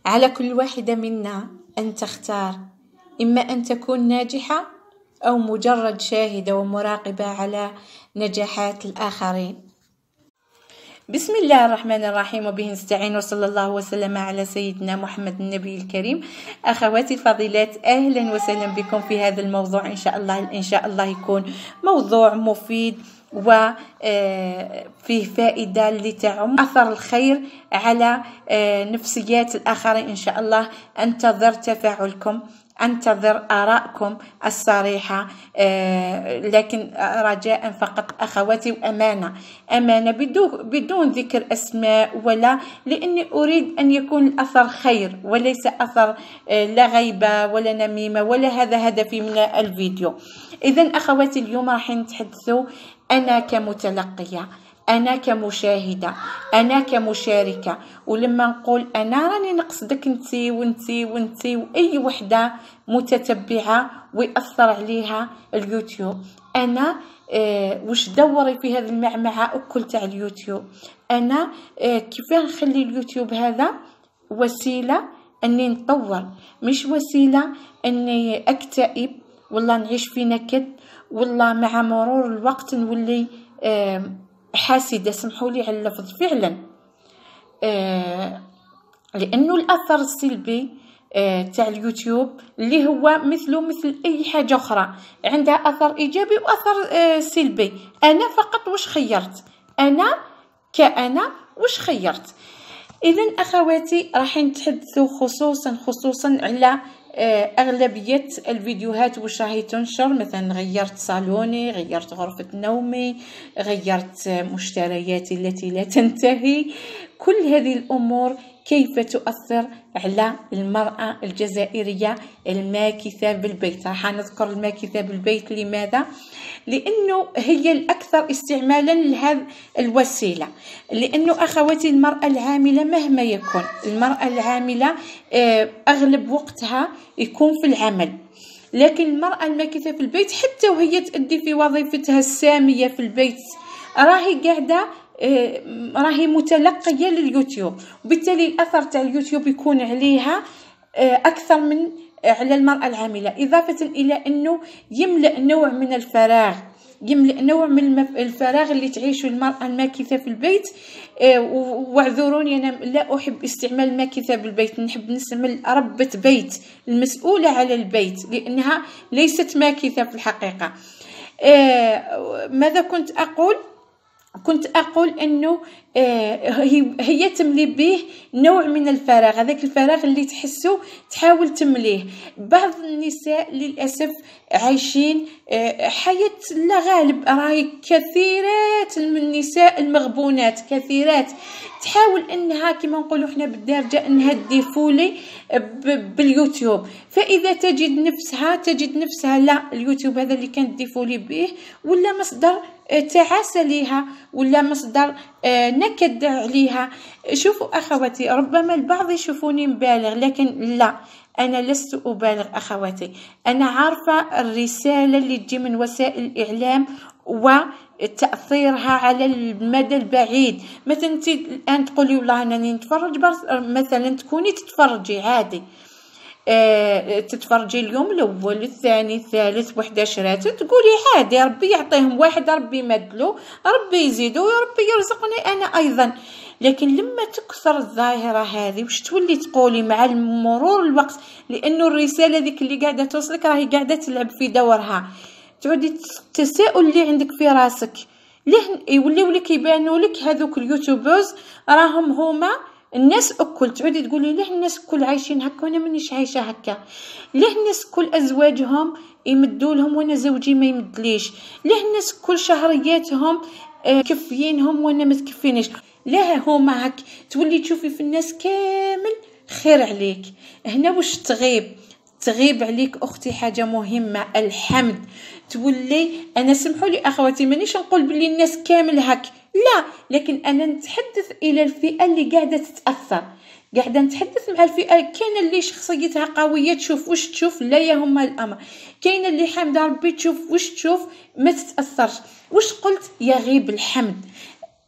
على كل واحدة منا أن تختار، إما أن تكون ناجحة أو مجرد شاهدة ومراقبة على نجاحات الآخرين. بسم الله الرحمن الرحيم، وبه نستعين، وصلى الله وسلم على سيدنا محمد النبي الكريم. أخواتي الفضيلات، أهلا وسهلا بكم في هذا الموضوع. إن شاء الله يكون موضوع مفيد وفيه فائدة لتعم أثر الخير على نفسيات الآخرين. إن شاء الله أنتظر تفاعلكم، أنتظر آراءكم الصريحة، لكن رجاء فقط أخواتي، وأمانة بدون ذكر أسماء، ولا لأني أريد أن يكون الأثر خير وليس أثر لا غيبة ولا نميمة، ولا هذا هدفي من الفيديو. إذن أخواتي، اليوم راح نتحدثوا أنا كمتلقية، أنا كمشاهدة، أنا كمشاركة. ولما نقول أنا راني نقصدك انتي وانتي وانتي وأي وحدة متتبعة ويأثر عليها اليوتيوب. أنا وش دوري في هذه المعمعة أكل تاع اليوتيوب؟ أنا كيف نخلي اليوتيوب هذا وسيلة أني نطور، مش وسيلة أني أكتئب والله نعيش في نكد، والله مع مرور الوقت نولي حاسدة، سمحوا لي على اللفظ فعلا. لأنه الأثر السلبي تاع اليوتيوب اللي هو مثل أي حاجة أخرى، عندها أثر إيجابي وأثر سلبي. أنا فقط وش خيرت؟ أنا وش خيرت؟ إذن أخواتي، راح نتحدثوا خصوصا على أغلبية الفيديوهات وش راهي تنشر. مثلا غيرت صالوني، غيرت غرفة نومي، غيرت مشترياتي التي لا تنتهي. كل هذه الأمور كيف تؤثر على المرأة الجزائرية الماكثة بالبيت؟ راح نذكر الماكثة بالبيت. لماذا؟ لأنه هي الأكثر استعمالا لهذه الوسيلة. لأنه أخواتي، المرأة العاملة مهما يكون، المرأة العاملة أغلب وقتها يكون في العمل، لكن المرأة الماكثة في البيت حتى وهي تؤدي في وظيفتها السامية في البيت راهي قاعدة، راهي متلقية لليوتيوب، وبالتالي الأثر تاع اليوتيوب يكون عليها أكثر من على المرأة العاملة. إضافة إلى أنه يملأ نوع من الفراغ، اللي تعيشه المرأة الماكثة في البيت. واعذروني، أنا لا أحب استعمال الماكثة بالبيت، نحب نستعمل ربة بيت المسؤولة على البيت، لأنها ليست ماكثة في الحقيقة. ماذا كنت أقول أنه هي تملي به نوع من الفراغ، هذاك الفراغ اللي تحسه تحاول تمليه. بعض النساء للأسف عايشين حياة لا غالب، راهي كثيرات من النساء المغبونات، كثيرات تحاول انها كما نقولوا احنا بالدارجه انها تديفولي باليوتيوب. فاذا تجد نفسها لا، اليوتيوب هذا اللي كانت تديفولي به ولا مصدر تعاسة ليها، ولا مصدر نكد عليها. شوفوا أخواتي، ربما البعض يشوفوني مبالغ، لكن لا، أنا لست أبالغ أخواتي. أنا عارفة الرسالة اللي تجي من وسائل الإعلام وتأثيرها على المدى البعيد. مثلا انت الآن تقولي والله أنني نتفرج، مثلا تكوني تتفرجي عادي، تتفرجي اليوم الأول الثاني الثالث وحداشرات، تقولي عادي ربي يعطيهم واحد، ربي يمدلو، ربي يزيدو، ربي يرزقني أنا أيضا. لكن لما تكثر الظاهرة هذه وش تولي تقولي مع مرور الوقت؟ لأنه الرسالة ذيك اللي قاعدة توصلك راهي قاعدة تلعب في دورها، تعودي التساؤل اللي عندك في راسك ليه يوليو لك يبانوا لك هذوك اليوتيوبرز راهم هما الناس الكل. تعودي تقولي ليه الناس الكل عايشين هكا وانا مانيش عايشه هكا؟ ليه الناس الكل ازواجهم يمدوا لهم وانا زوجي ما يمدليش؟ ليه الناس الكل شهرياتهم كفيينهم وانا ما تكفينيش؟ ليه هما هك؟ تولي تشوفي في الناس كامل خير عليك. هنا واش تغيب عليك اختي حاجه مهمه، الحمد. تولي انا سمحوا لي اخواتي مانيش نقول باللي الناس كامل هك، لا، لكن انا نتحدث الى الفئه اللي قاعده تتاثر، قاعده نتحدث مع الفئه. كاين اللي شخصيتها قويه تشوف واش تشوف لا يهم الامر، كاين اللي حامده ربي تشوف واش تشوف ما تتاثرش. واش قلت؟ يغيب الحمد.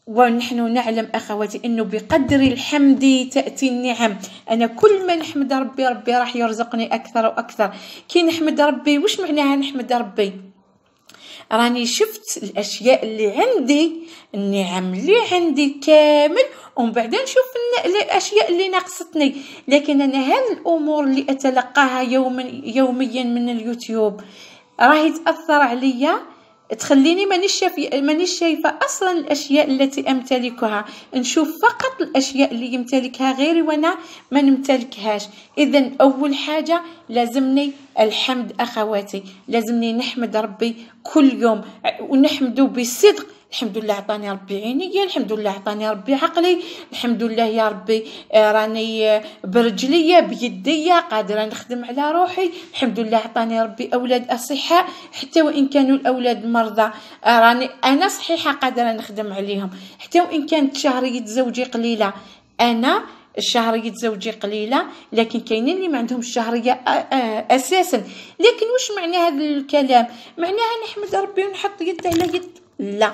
ونحن نعلم أخواتي أنه بقدر الحمد تأتي النعم. أنا كل ما نحمد ربي راح يرزقني أكثر وأكثر. كي نحمد ربي واش معناها نحمد ربي؟ راني شفت الأشياء اللي عندي، النعم اللي عندي كامل، ومن بعد نشوف الأشياء اللي ناقصتني. لكن أنا هذه الأمور اللي أتلقاها يوميا من اليوتيوب راهي تأثر عليا، تخليني مانيش شايفة أصلا الأشياء التي أمتلكها، نشوف فقط الأشياء اللي يمتلكها غيري وأنا ما نمتلكهاش. إذن أول حاجة لازمني الحمد أخواتي، لازمني نحمد ربي كل يوم ونحمده بصدق. الحمد لله عطاني ربي عينيا، الحمد لله عطاني ربي عقلي، الحمد لله يا ربي راني برجليا بيديا قادرة نخدم على روحي، الحمد لله عطاني ربي أولاد أصحاء حتى وإن كانوا الأولاد مرضى، راني أنا صحيحة قادرة نخدم عليهم، حتى وإن كانت شهرية زوجي قليلة. أنا شهرية زوجي قليلة، لكن كاينين اللي ما عندهمش شهرية أساسا. لكن وش معنى هذا الكلام؟ معناها نحمد ربي ونحط يد على يد؟ لا،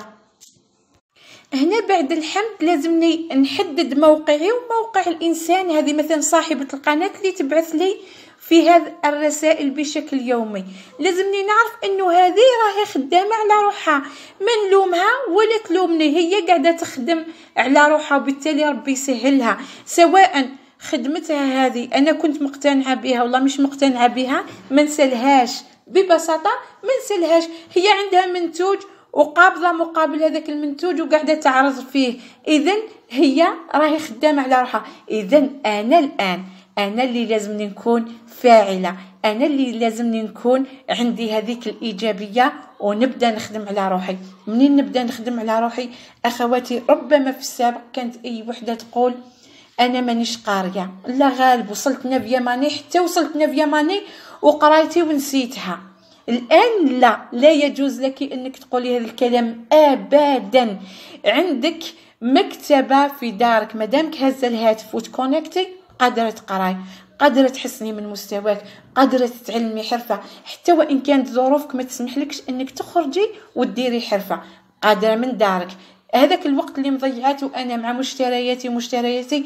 هنا بعد الحمد لازمني نحدد موقعي وموقع الإنسان. هذه مثلا صاحبة القناة اللي تبعث لي في هذه الرسائل بشكل يومي، لازمني نعرف انه هذه راهي خدامة على روحها، ما نلومها ولا تلومني، هي قاعدة تخدم على روحها، وبالتالي ربي يسهلها. سواء خدمتها هذه انا كنت مقتنعة بها والله مش مقتنعة بها، ما نسالهاش ببساطة، ما نسالهاش، هي عندها منتوج وقابضة مقابل هذاك المنتوج وقاعدة تعرض فيه، إذن هي راهي خدامة على روحها. إذن أنا الآن أنا اللي لازمني نكون فاعلة، أنا اللي لازمني نكون عندي هذيك الإيجابية ونبدأ نخدم على روحي. منين نبدأ نخدم على روحي أخواتي؟ ربما في السابق كانت أي وحدة تقول أنا مانيش قارية، لا غالب وصلت 9 ماني، حتى وصلت 9 ماني وقرايتي ونسيتها. الآن لا يجوز لك أنك تقولي هذا الكلام أبدا. عندك مكتبة في دارك، مادامك هزة الهاتف وتكونكتي قادرة تقراي، قادرة تحسني من مستواك، قادرة تتعلمي حرفة، حتى وإن كانت ظروفك ما تسمحلكش أنك تخرجي وتديري حرفة، قادرة من دارك. هذاك الوقت اللي مضيعته أنا مع مشترياتي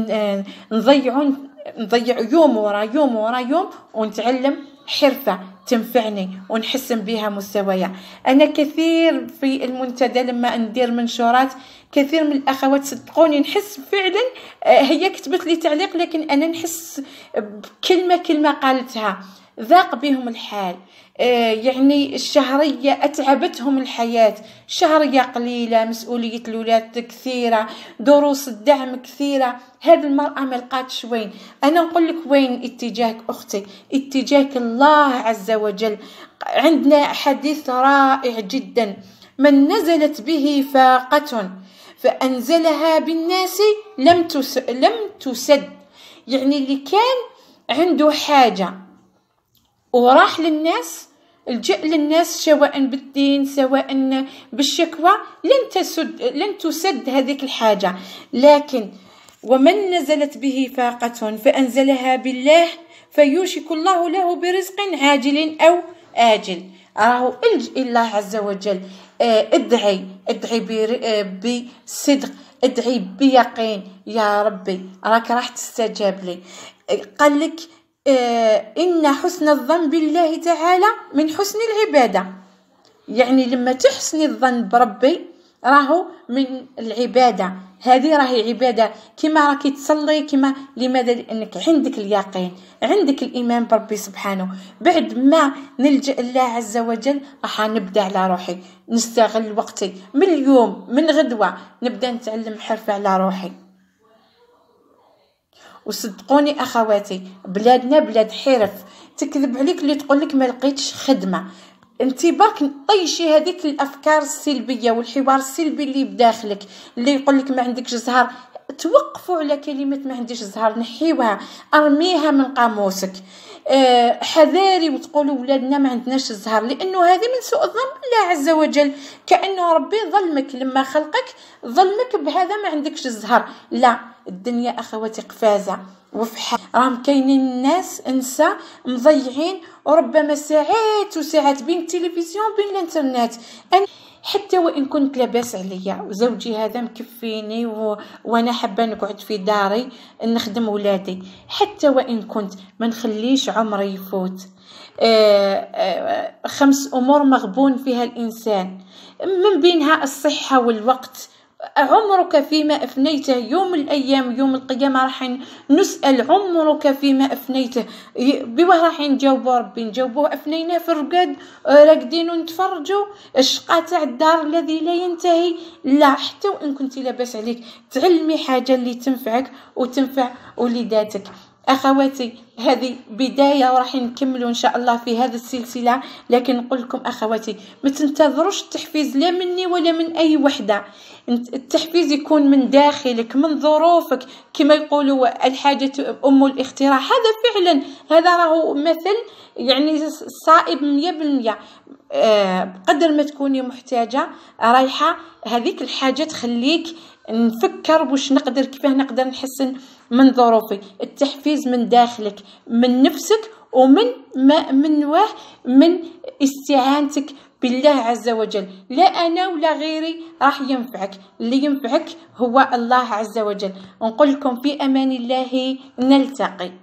نضيع يوم ورا يوم ونتعلم حرفة تنفعني ونحسن بها مستوايا. أنا كثير في المنتدى لما ندير منشورات، كثير من الأخوات صدقوني نحس فعلا، هي كتبت لي تعليق لكن أنا نحس بكلمة قالتها ذاق بهم الحال. يعني الشهرية أتعبتهم الحياة، شهرية قليلة، مسؤولية الولاد كثيرة، دروس الدعم كثيرة، هذه المرأة ما لقاتش وين. أنا نقول لك وين اتجاهك أختي؟ اتجاهك الله عز وجل. عندنا حديث رائع جدا: من نزلت به فاقة فأنزلها بالناس لم تسد. يعني اللي كان عنده حاجة وراح للناس، الجأ للناس سواء بالدين سواء بالشكوى، لن تسد هذيك الحاجة. لكن ومن نزلت به فاقة فأنزلها بالله فيوشك الله له برزق عاجل أو آجل. راهو الجئ الله عز وجل، ادعي بصدق، ادعي بيقين، يا ربي راك راح تستجاب لي. قال لك إن حسن الظن بالله تعالى من حسن العبادة. يعني لما تحسني الظن بربي راهو من العبادة، هذه راهي عبادة، كما راكي تصلي كما. لماذا؟ لأنك عندك اليقين، عندك الإيمان بربي سبحانه. بعد ما نلجأ الله عز وجل راح نبدأ على روحي، نستغل وقتي من اليوم، من غدوة نبدأ نتعلم حرفة على روحي. وصدقوني أخواتي بلادنا بلاد حرف، تكذب عليك اللي تقول لك ما لقيتش خدمة. انتي برك طيشي هذيك الافكار السلبيه والحوار السلبي اللي بداخلك، اللي يقول لك ما عندكش زهر. توقفوا على كلمه ما عنديش زهر، نحيوها، ارميها من قاموسك. حذاري وتقولوا ولادنا ما عندناش زهر، لانه هذه من سوء الظن بالله عز وجل، كانه ربي ظلمك لما خلقك، ظلمك بهذا ما عندكش زهر. لا، الدنيا اخواتي قفازه وفي راهم كاينين الناس انسى مضيعين وربما ساعات وساعات بين التلفزيون وبين الانترنت. حتى وإن كنت لاباس عليا وزوجي هذا مكفيني وأنا حابة نقعد في داري نخدم ولادي، حتى وإن كنت ما نخليش عمري يفوت. 5 أمور مغبون فيها الإنسان، من بينها الصحة والوقت. عمرك فيما أفنيته، يوم من الأيام يوم القيامة راح نسأل عمرك فيما أفنيته. بواه راح نجاوبوا ربي؟ نجاوبوه أفنيناه في الرقاد راقدين ونتفرجوا الشقاء تاع الدار الذي لا ينتهي. لا، حتى وإن كنت لاباس عليك تعلمي حاجة اللي تنفعك وتنفع وليداتك. أخواتي، هذه بداية وراح نكملوا إن شاء الله في هذه السلسلة، لكن نقول لكم أخواتي ما تنتظروش التحفيز لا مني ولا من أي وحدة. التحفيز يكون من داخلك، من ظروفك، كما يقولوا الحاجة أم الاختراع. هذا فعلا، هذا راهو مثل يعني صائب 100%. بقدر ما تكوني محتاجة رايحة هذيك الحاجة تخليك نفكر واش نقدر، كيفاه نقدر نحسن من ظروفي. التحفيز من داخلك، من نفسك، ومن من استعانتك بالله عز وجل. لا أنا ولا غيري راح ينفعك، اللي ينفعك هو الله عز وجل. نقول لكم في أمان الله، نلتقي.